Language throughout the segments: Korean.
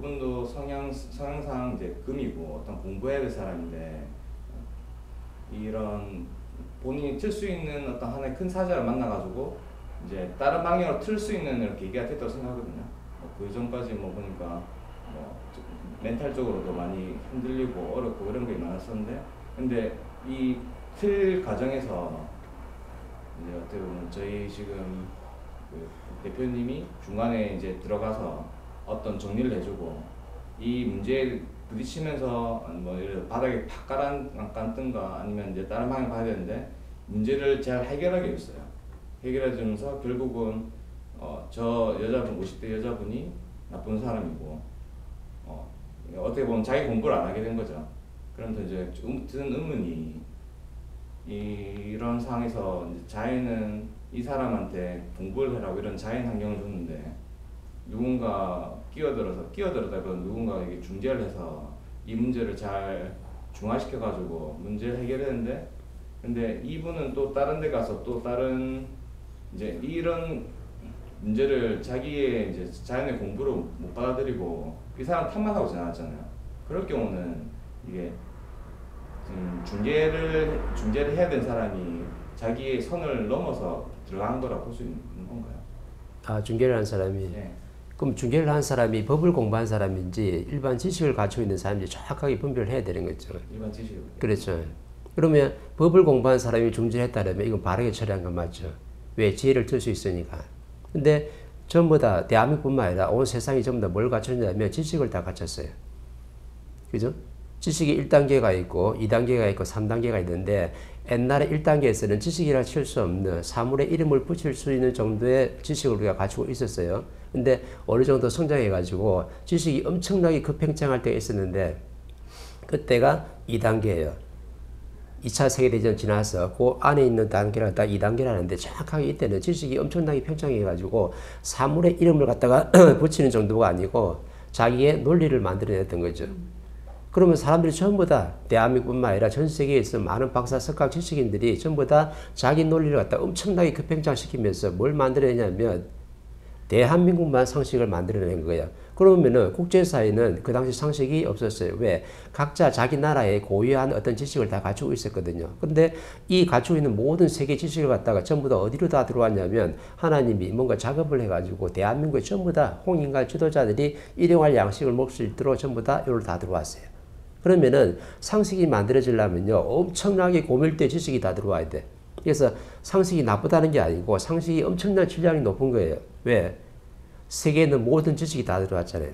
그분도 성향상 이제 금이고 어떤 공부해야 될 사람인데 이런 본인이 틀 수 있는 어떤 하나의 큰 사자를 만나가지고 이제 다른 방향으로 틀 수 있는 이렇게 계기가 됐다고 생각하거든요. 그 전까지 뭐 보니까 뭐 멘탈적으로도 많이 흔들리고 어렵고 이런 게 많았었는데, 근데 이 틀 과정에서 이제 어떻게 보면 저희 지금 그 대표님이 중간에 이제 들어가서 어떤 정리를 해주고 이 문제에 부딪히면서 뭐 예를 들어 바닥에 팍 깔았든가 아니면 이제 다른 방향 가야 되는데 문제를 잘 해결하게 했어요. 해결해주면서 결국은 저 여자분 50대 여자분이 나쁜 사람이고 어떻게 보면 자기 공부를 안 하게 된 거죠. 그러면서 이제 든 의문이 이런 상황에서 이제 자연은 이 사람한테 공부를 해라고 이런 자연 환경을 줬는데 누군가 끼어들었다고 누군가에게 중재를 해서 이 문제를 잘 중화시켜가지고 문제를 해결했는데, 근데 이분은 또 다른 데 가서 또 다른 이제 이런 문제를 자기의 이제 자연의 공부로 못 받아들이고 이 사람 탓만 하고 지나갔잖아요. 그럴 경우는 이게 중재를 해야 되는 사람이 자기의 선을 넘어서 들어간 거라고 볼 수 있는 건가요? 아, 중개를 한 사람이. 네. 그럼 중개를 한 사람이 법을 공부한 사람인지 일반 지식을 갖추고 있는 사람인지 정확하게 분별을 해야 되는 거죠. 일반 지식을. 그렇죠. 그러면 법을 공부한 사람이 중재했다면 이건 바르게 처리한 건 맞죠. 왜? 지혜를 들 수 있으니까. 근데 전부 다 대한민국뿐만 아니라 온 세상이 전부 다 뭘 갖췄냐면 지식을 다 갖췄어요. 그죠? 지식이 1단계가 있고 2단계가 있고 3단계가 있는데 옛날에 1단계에서는 지식이라 칠 수 없는 사물의 이름을 붙일 수 있는 정도의 지식을 우리가 가지고 있었어요. 근데 어느 정도 성장해가지고 지식이 엄청나게 급팽창할 때가 있었는데 그때가 2단계예요. 2차 세계대전 지나서 그 안에 있는 단계를 갖다가 2단계라는데 정확하게 이때는 지식이 엄청나게 팽창해가지고 사물의 이름을 갖다가 붙이는 정도가 아니고 자기의 논리를 만들어냈던 거죠. 그러면 사람들이 전부 다 대한민국뿐만 아니라 전 세계에서 많은 박사, 석학 지식인들이 전부 다 자기 논리를 갖다 엄청나게 급팽창시키면서 뭘 만들어내냐면 대한민국만 상식을 만들어낸 거예요. 그러면은 국제사회는 그 당시 상식이 없었어요. 왜? 각자 자기 나라의 고유한 어떤 지식을 다 갖추고 있었거든요. 그런데 이 갖추고 있는 모든 세계 지식을 갖다가 전부 다 어디로 다 들어왔냐면 하나님이 뭔가 작업을 해가지고 대한민국에 전부 다 홍인과 지도자들이 일용할 양식을 먹을 수 있도록 전부 다 여기로 다 들어왔어요. 그러면은 상식이 만들어지려면요 엄청나게 고밀도의 지식이 다 들어와야 돼. 그래서 상식이 나쁘다는 게 아니고 상식이 엄청난 질량이 높은 거예요. 왜? 세계에 있는 모든 지식이 다 들어왔잖아요.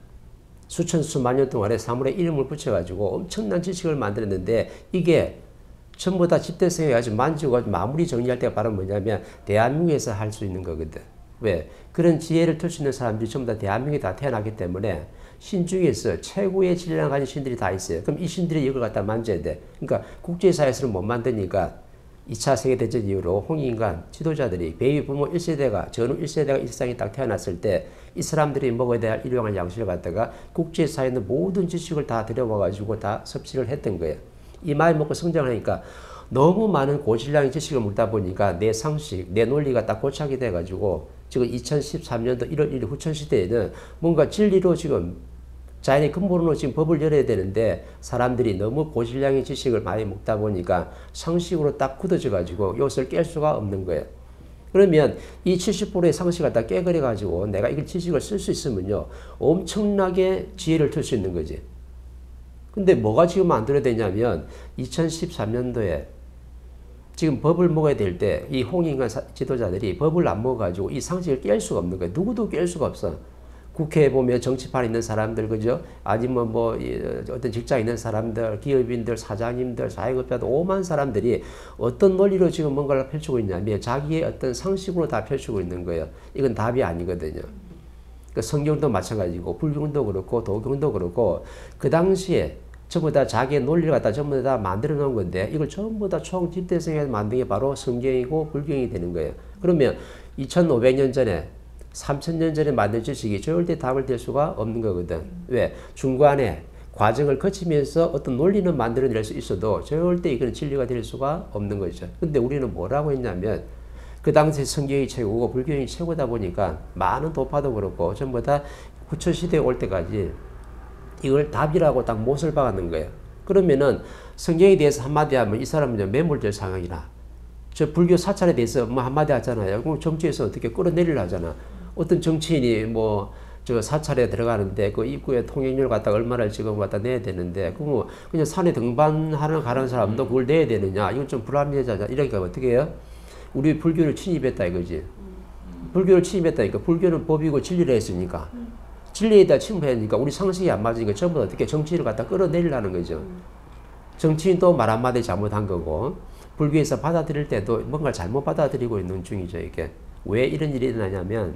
수천 수만 년 동안에 사물의 이름을 붙여가지고 엄청난 지식을 만들었는데 이게 전부 다 집대성해가지고 만지고 마무리 정리할 때가 바로 뭐냐면 대한민국에서 할 수 있는 거거든. 왜? 그런 지혜를 들 수 있는 사람들이 전부 다 대한민국에 다 태어나기 때문에 신 중에서 최고의 질량을 가진 신들이 다 있어요. 그럼 이 신들이 이걸 갖다 만져야 돼. 그러니까 국제사회에서는 못 만드니까 2차 세계대전 이후로 홍익인간 지도자들이 베이비 부모 1세대가 전후 1세대가 이 세상에 딱 태어났을 때 이 사람들이 먹어야 될 일용할 양식을 갖다가 국제사회에 있는 모든 지식을 다 들여와가지고 다 섭취를 했던 거예요. 이 많이 먹고 성장을 하니까 너무 많은 고질량의 지식을 먹다 보니까 내 상식, 내 논리가 딱 고착이 돼가지고 지금 2013년도 1월 1일 후천시대에는 뭔가 진리로 지금 자연의 근본으로 지금 법을 열어야 되는데 사람들이 너무 고질량의 지식을 많이 먹다 보니까 상식으로 딱 굳어져 가지고 이것을 깰 수가 없는 거예요. 그러면 이 70%의 상식을 다 깨버려 가지고 내가 이 지식을 쓸 수 있으면요 엄청나게 지혜를 들 수 있는 거지. 근데 뭐가 지금 만들어야 되냐면 2013년도에 지금 법을 먹어야 될 때 이 홍익인간 지도자들이 법을 안 먹어가지고 이 상식을 깰 수가 없는 거예요. 누구도 깰 수가 없어. 국회에 보면 정치판에 있는 사람들, 그죠? 아니면 뭐 어떤 직장에 있는 사람들, 기업인들, 사장님들, 사회급자들, 오만 사람들이 어떤 논리로 지금 뭔가를 펼치고 있냐면 자기의 어떤 상식으로 다 펼치고 있는 거예요. 이건 답이 아니거든요. 그 성경도 마찬가지고 불경도 그렇고 도경도 그렇고 그 당시에 전부 다 자기의 논리를 갖다 전부 다 만들어 놓은 건데 이걸 전부 다 총 집대성해서 만든 게 바로 성경이고 불경이 되는 거예요. 그러면 2500년 전에 3000년 전에 만든 지식이 절대 답을 될 수가 없는 거거든. 왜? 중간에 과정을 거치면서 어떤 논리는 만들어낼 수 있어도 절대 이건 진리가 될 수가 없는 거죠. 근데 우리는 뭐라고 했냐면 그 당시 성경이 최고고 불경이 최고다 보니까 많은 도파도 그렇고 전부 다 부처시대에 올 때까지 이걸 답이라고 딱 못을 박았는 거예요. 그러면은 성경에 대해서 한마디 하면 이 사람은 이제 매몰될 상황이라. 저 불교 사찰에 대해서 뭐 한마디 하잖아요. 그럼 정치에서 어떻게 끌어내리려 하잖아. 어떤 정치인이 뭐 저 사찰에 들어가는데 그 입구에 통행료를 갖다가 얼마를 지금 갖다 내야 되는데 그럼 그냥 산에 등반하는 가는 사람도 그걸 내야 되느냐? 이건 좀 불합리하잖아. 이러니까 어떻게 해요? 우리 불교를 침입했다 이거지. 불교를 침입했다니까. 불교는 법이고 진리를 했으니까. 진리에다 침입하니까 우리 상식이 안 맞으니까 전부 어떻게 정치인을 갖다 끌어내리려는 거죠. 정치인도 말 한마디 잘못한 거고 불교에서 받아들일 때도 뭔가 잘못 받아들이고 있는 중이죠. 이게 왜 이런 일이 일어나냐면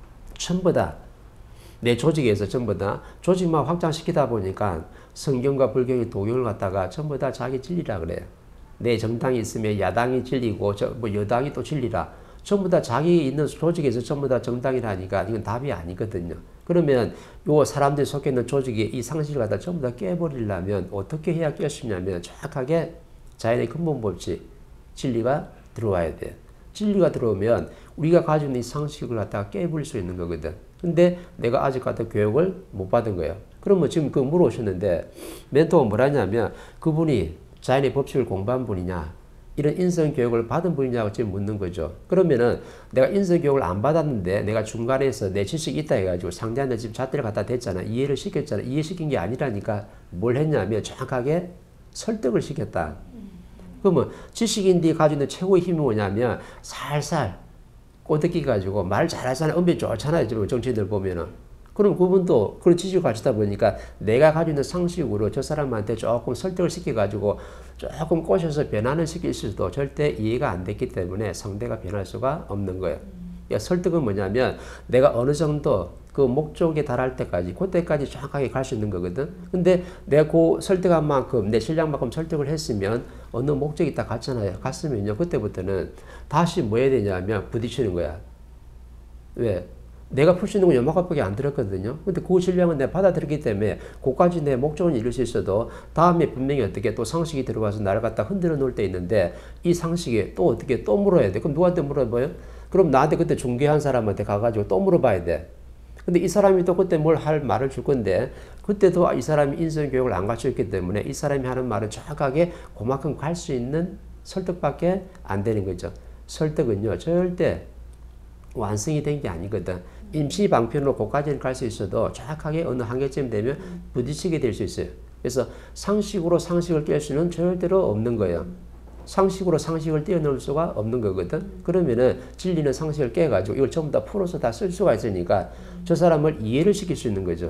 전부 다 내 조직에서 전부 다 조직만 확장시키다 보니까 성경과 불경의 도경을 갖다가 전부 다 자기 진리라 그래요. 내 정당이 있으면 야당이 진리고 뭐 여당이 또 진리라. 전부 다 자기 있는 조직에서 전부 다 정당이라니까 이건 답이 아니거든요. 그러면 요 사람들이 속해 있는 조직이 이 상식을 갖다 전부 다 깨버리려면 어떻게 해야 깰 수 있냐면 정확하게 자연의 근본 법칙 진리가 들어와야 돼요. 진리가 들어오면 우리가 가지고 있는 이 상식을 갖다가 깨버릴 수 있는 거거든. 근데 내가 아직 갖다 교육을 못 받은 거예요. 그러면 지금 그 물어오셨는데 멘토가 뭐라냐면 그분이 자연의 법칙을 공부한 분이냐 이런 인성교육을 받은 분이냐고 지금 묻는 거죠. 그러면은 내가 인성교육을 안 받았는데 내가 중간에서 내 지식이 있다 해가지고 상대한테 지금 잣대를 갖다 댔잖아. 이해를 시켰잖아. 이해시킨 게 아니라니까 뭘 했냐면 정확하게 설득을 시켰다. 그러면 지식인들이 가지고 있는 최고의 힘이 뭐냐면 살살 꼬드기 가지고 말 잘하잖아요. 언변 좋잖아요. 지금 정치인들 보면은. 그럼 그분도 그런 지식을 가지다 보니까 내가 가지고 있는 상식으로 저 사람한테 조금 설득을 시켜가지고 조금 꼬셔서 변화를 시킬 수도 절대 이해가 안 됐기 때문에 상대가 변할 수가 없는 거예요. 그러니까 설득은 뭐냐면 내가 어느 정도 그 목적에 달할 때까지 그때까지 정확하게 갈 수 있는 거거든. 근데 내가 그 설득한 만큼 내 실력만큼 설득을 했으면 어느 목적이 딱 갔잖아요. 갔으면요 그때부터는 다시 뭐 해야 되냐면 부딪히는 거야. 왜? 내가 풀 수 있는 건 요만큼밖에 안 들었거든요. 근데 그 실력은 내가 받아들였기 때문에 그까지 내 목적은 이룰 수 있어도 다음에 분명히 어떻게 또 상식이 들어가서 나를 갖다 흔들어 놓을 때 있는데 이 상식이 또 어떻게 또 물어야 돼. 그럼 누구한테 물어봐요? 그럼 나한테 그때 중개한 사람한테 가가지고 또 물어봐야 돼. 근데 이 사람이 또 그때 뭘 할 말을 줄 건데 그때도 이 사람이 인성교육을 안 갖추었기 때문에 이 사람이 하는 말은 정확하게 그만큼 갈 수 있는 설득밖에 안 되는 거죠. 설득은요 절대 완성이 된 게 아니거든. 임시 방편으로 그까지는 갈 수 있어도 정확하게 어느 한계점 되면 부딪히게 될 수 있어요. 그래서 상식으로 상식을 깰 수는 절대로 없는 거예요. 상식으로 상식을 뛰어넘을 수가 없는 거거든. 그러면은 진리는 상식을 깨가지고 이걸 전부 다 풀어서 다 쓸 수가 있으니까 저 사람을 이해를 시킬 수 있는 거죠.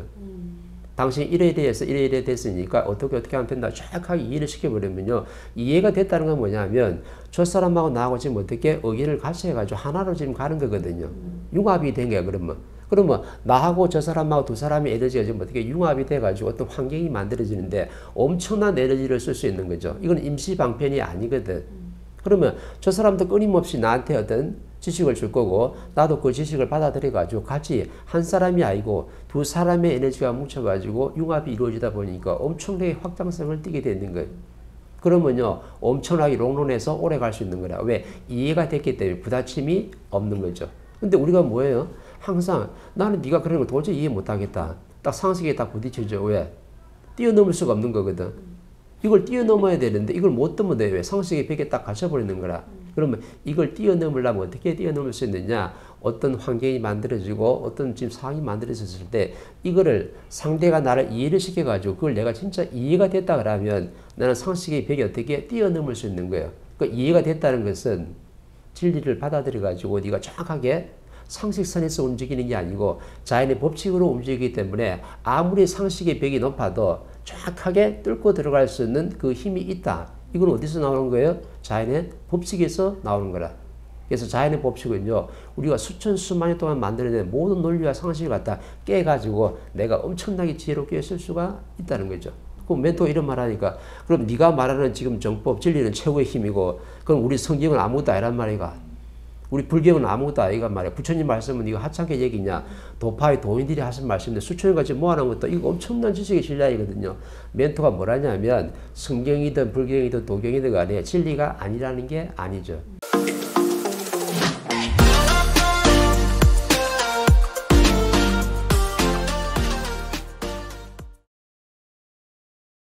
당신이 이래 대해서 이래 됐으니까 어떻게 하면 된다. 정확하게 이해를 시켜버리면요. 이해가 됐다는 건 뭐냐면 저 사람하고 나하고 지금 어떻게 의견을 같이 해가지고 하나로 지금 가는 거거든요. 융합이 된 거야 그러면 나하고 저 사람하고 두 사람의 에너지가 지금 어떻게 융합이 돼가지고 어떤 환경이 만들어지는데 엄청난 에너지를 쓸 수 있는 거죠. 이건 임시방편이 아니거든. 그러면 저 사람도 끊임없이 나한테 어떤 지식을 줄 거고 나도 그 지식을 받아들여가지고 같이 한 사람이 아니고 두 사람의 에너지가 뭉쳐가지고 융합이 이루어지다 보니까 엄청나게 확장성을 띠게 되는 거예요. 그러면요 엄청나게 롱런해서 오래 갈 수 있는 거라. 왜? 이해가 됐기 때문에 부딪힘이 없는 거죠. 근데 우리가 뭐예요? 항상 나는 네가 그러는 걸 도저히 이해 못하겠다. 딱 상식에 딱 부딪혀져. 왜? 뛰어넘을 수가 없는 거거든. 이걸 뛰어넘어야 되는데 이걸 못 넘어도 왜? 상식의 벽에 딱 갇혀버리는 거라. 그러면 이걸 뛰어넘으려면 어떻게 뛰어넘을 수 있느냐? 어떤 환경이 만들어지고 어떤 지금 상황이 만들어졌을 때 이거를 상대가 나를 이해를 시켜가지고 그걸 내가 진짜 이해가 됐다 그러면 나는 상식의 벽에 어떻게 뛰어넘을 수 있는 거예요. 그 이해가 됐다는 것은 진리를 받아들여가지고 네가 정확하게 상식선에서 움직이는 게 아니고 자연의 법칙으로 움직이기 때문에 아무리 상식의 벽이 높아도 정확하게 뚫고 들어갈 수 있는 그 힘이 있다. 이건 어디서 나오는 거예요? 자연의 법칙에서 나오는 거라. 그래서 자연의 법칙은요, 우리가 수천 수만 년 동안 만들어낸 모든 논리와 상식을 갖다 깨가지고 내가 엄청나게 지혜롭게 쓸 수가 있다는 거죠. 그럼 멘토가 이런 말 하니까, 그럼 네가 말하는 지금 정법, 진리는 최고의 힘이고, 그럼 우리 성경은 아무것도 아니란 말이가. 우리 불교는 아무것도 아니란 말이야. 부처님 말씀은 이거 하찮게 얘기냐. 도파의 도인들이 하신 말씀인데 수천 년까지 모아놓은 것도 이거 엄청난 지식의 신뢰이거든요. 멘토가 뭐라냐면 성경이든 불경이든 도경이든 간에 진리가 아니라는 게 아니죠.